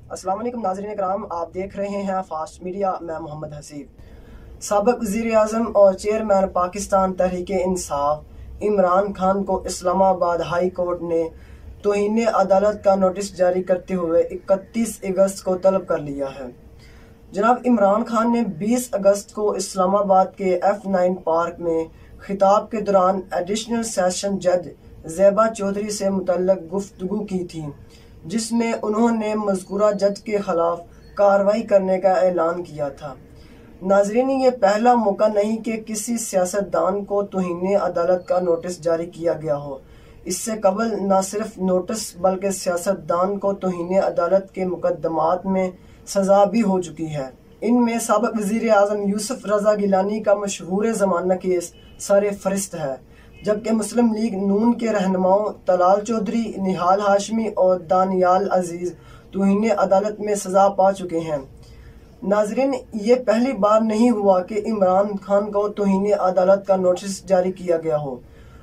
السلام علیکم ناظرین کرام، آپ دیکھ رہے ہیں فاسٹ میڈیا۔ میں محمد حسیب۔ سابق وزیر اعظم اور چیئرمین پاکستان تحریک انصاف عمران خان کو اسلام آباد ہائی کورٹ نے توہین عدالت کا نوٹس جاری کرتے ہوئے 31 اگست کو طلب کر لیا ہے۔ جناب عمران خان نے 20 اگست کو اسلام آباد کے F9 پارک میں خطاب کے دوران ایڈیشنل سیشن جج زیبا چودھری سے متعلق گفتگو کی تھی، جس میں انہوں نے مذکورہ جج کے خلاف کارروائی کرنے کا اعلان کیا تھا۔ ناظرین، یہ پہلا موقع نہیں کہ کسی سیاستدان کو توہین عدالت کا نوٹس جاری کیا گیا ہو۔ اس سے قبل نہ صرف نوٹس بلکہ سیاستدان کو توہین عدالت کے مقدمات میں سزا بھی ہو چکی ہے۔ ان میں سابق وزیر اعظم یوسف رضا گیلانی کا مشہور زمانہ کیس سر فہرست ہے، جبکہ مسلم لیگ نون کے رہنماؤں طلال چودھری، نہال ہاشمی اور دانیال عزیز توہین عدالت میں سزا پا چکے ہیں۔ ناظرین، یہ پہلی بار نہیں ہوا کہ عمران خان کو توہین عدالت کا نوٹس جاری کیا گیا ہو۔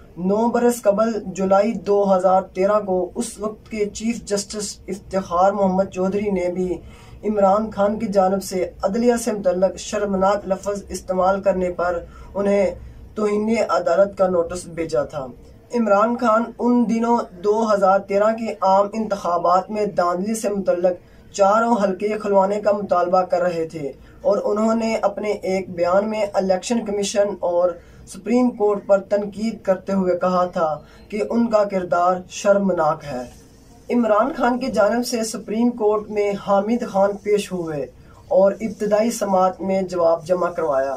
9 برس قبل جولائی 2013 کو اس وقت کے چیف جسٹس افتخار محمد چودھری نے بھی عمران خان کی جانب سے عدلیہ سے متعلق شرمناک لفظ استعمال کرنے پر انہیں توہین عدالت کا نوٹس بھیجا تھا۔ عمران خان ان دنوں 2013 کے عام انتخابات میں دھاندلی سے متعلق 4 حلقے کھلوانے کا مطالبہ کر رہے تھے، اور انہوں نے اپنے ایک بیان میں الیکشن کمیشن اور سپریم کورٹ پر تنقید کرتے ہوئے کہا تھا کہ ان کا کردار شرمناک ہے۔ عمران خان کی جانب سے سپریم کورٹ میں حامد خان پیش ہوئے اور ابتدائی سماعت میں جواب جمع کروایا،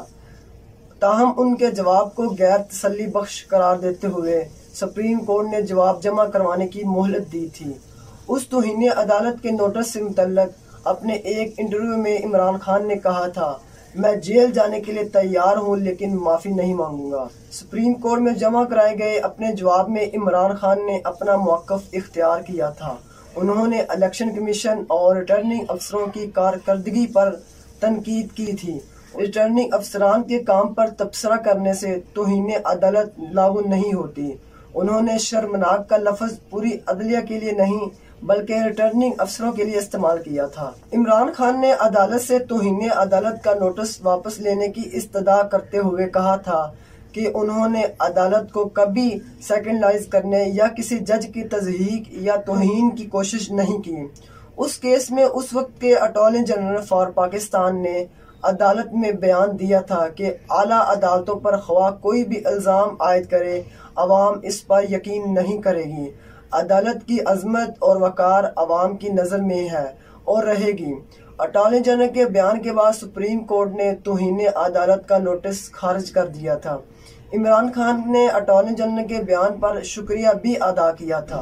تاہم ان کے جواب کو غیر تسلی بخش قرار دیتے ہوئے سپریم کورٹ نے جواب جمع کروانے کی مہلت دی تھی۔ اس توہین عدالت کے نوٹس سے متعلق اپنے ایک انٹرویو میں عمران خان نے کہا تھا، میں جیل جانے کے لیے تیار ہوں لیکن معافی نہیں مانگوں گا۔ سپریم کورٹ میں جمع کرائے گئے اپنے جواب میں عمران خان نے اپنا موقف اختیار کیا تھا۔ انہوں نے الیکشن کمیشن اور ریٹرننگ افسروں کی کارکردگی پر تنقید کی تھی۔ ریٹرننگ افسران کے کام پر تبصرہ کرنے سے توہین عدالت لاگو نہیں ہوتی۔ انہوں نے شرمناک کا لفظ پوری عدلیہ کے لیے نہیں بلکہ ریٹرننگ افسروں کے لیے استعمال کیا تھا۔ عمران خان نے عدالت سے توہین عدالت کا نوٹس واپس لینے کی استدعا کرتے ہوئے کہا تھا کہ انہوں نے عدالت کو کبھی سیکنڈائز کرنے یا کسی جج کی تضحیک یا توہین کی کوشش نہیں کی۔ اس کیس میں اس وقت کے اٹارنی جنرل فار پاکستان نے عدالت میں بیان دیا تھا کہ اعلیٰ عدالتوں پر خواہ کوئی بھی الزام عائد کرے، عوام اس پر یقین نہیں کرے گی۔ عدالت کی عظمت اور وقار عوام کی نظر میں ہے اور رہے گی۔ اٹارنی جنرل کے بیان کے بعد سپریم کورٹ نے توہین عدالت کا نوٹس خارج کر دیا تھا۔ عمران خان نے اٹارنی جنرل کے بیان پر شکریہ بھی ادا کیا تھا۔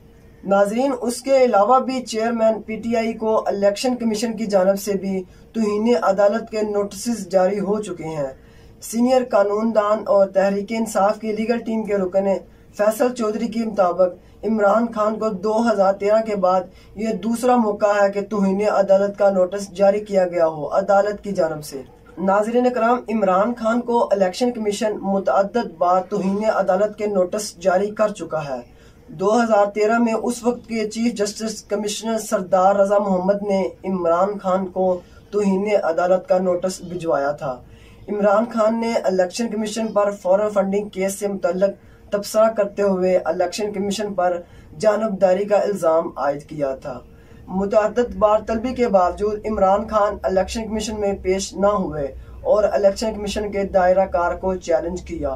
ناظرین، اس کے علاوہ بھی چیئرمین PTI کو الیکشن کمیشن کی جانب سے بھی توہین عدالت کے نوٹسز جاری ہو چکے ہیں۔ سینئر قانون دان اور تحریک انصاف کی لیگل ٹیم کے رکن فیصل چودھری کے مطابق عمران خان کو 2013 کے بعد یہ دوسرا موقع ہے کہ توہین عدالت کا نوٹس جاری کیا گیا ہو عدالت کی جانب سے۔ ناظرین کرام، عمران خان کو الیکشن کمیشن متعدد بار توہین عدالت کے نوٹس جاری کر چکا ہے۔ 2013 میں اس وقت کے چیف جسٹس کمشنر سردار رضا محمد نے عمران خان کو توہین عدالت کا نوٹس بھجوایا تھا۔ عمران خان نے الیکشن کمیشن پر فورن فنڈنگ کیس سے متعلق تبصرہ کرتے ہوئے الیکشن کمیشن پر جانبداری کا الزام عائد کیا تھا۔ متعدد بار طلبی کے باوجود عمران خان الیکشن کمیشن میں پیش نہ ہوئے اور الیکشن کمیشن کے دائرہ کار کو چیلنج کیا۔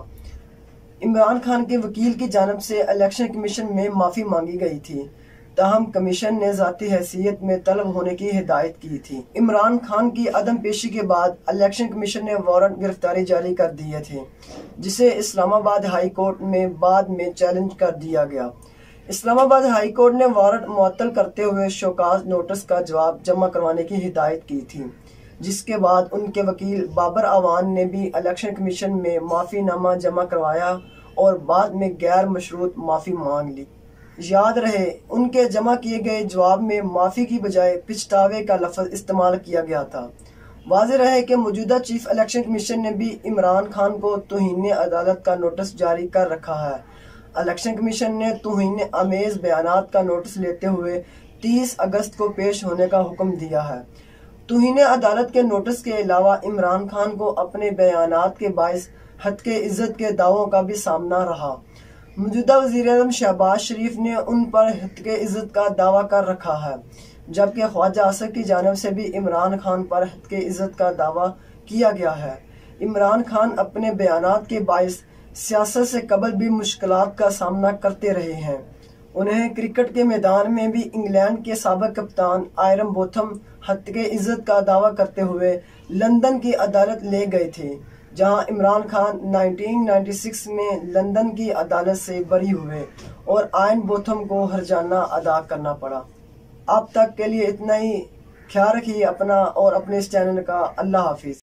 عمران خان کے وکیل کی جانب سے الیکشن کمیشن میں معافی مانگی گئی تھی، تاہم کمیشن نے ذاتی حیثیت میں طلب ہونے کی ہدایت کی تھی۔ عمران خان کی عدم پیشی کے بعد الیکشن کمیشن نے وارنٹ گرفتاری جاری کر دیے تھے، جسے اسلام آباد ہائی کورٹ میں بعد میں چیلنج کر دیا گیا۔ اسلام آباد ہائی کورٹ نے وارنٹ معطل کرتے ہوئے شوکاز نوٹس کا جواب جمع کروانے کی ہدایت کی تھی، جس کے بعد ان کے وکیل بابر اعوان نے بھی الیکشن کمیشن میں معافی نامہ جمع کروایا اور بعد میں غیر مشروط معافی مانگ لی۔ یاد رہے، ان کے جمع کیے گئے جواب میں معافی کی بجائے پچھتاوے کا لفظ استعمال کیا گیا تھا۔ واضح رہے کہ موجودہ چیف الیکشن کمیشن نے بھی عمران خان کو توہین عدالت کا نوٹس جاری کر رکھا ہے۔ الیکشن کمیشن نے توہین آمیز بیانات کا نوٹس لیتے ہوئے 30 اگست کو پیش ہونے کا حکم دیا ہے۔ توہین عدالت کے نوٹس کے علاوہ عمران خان کو اپنے بیانات کے باعث ہتک عزت کے دعووں کا بھی سامنا رہا۔ موجودہ وزیراعظم شہباز شریف نے ان پر ہتک عزت کا دعویٰ کر رکھا ہے، جبکہ خواجہ اسد کی جانب سے بھی عمران خان پر ہتک عزت کا دعویٰ کیا گیا ہے۔ عمران خان اپنے بیانات کے باعث سیاست سے قبل بھی مشکلات کا سامنا کرتے رہے ہیں۔ انہیں کرکٹ کے میدان میں بھی انگلینڈ کے سابق کپتان آئرن بوتھم ہتک عزت کا دعویٰ کرتے ہوئے لندن کی عدالت لے گئے تھے، جہاں عمران خان 1996 میں لندن کی عدالت سے بری ہوئے اور آئرن بوتھم کو ہرجانہ ادا کرنا پڑا۔ اب تک کے لیے اتنا ہی۔ خیال رکھیے اپنا اور اپنے اس چینل کا۔ اللہ حافظ۔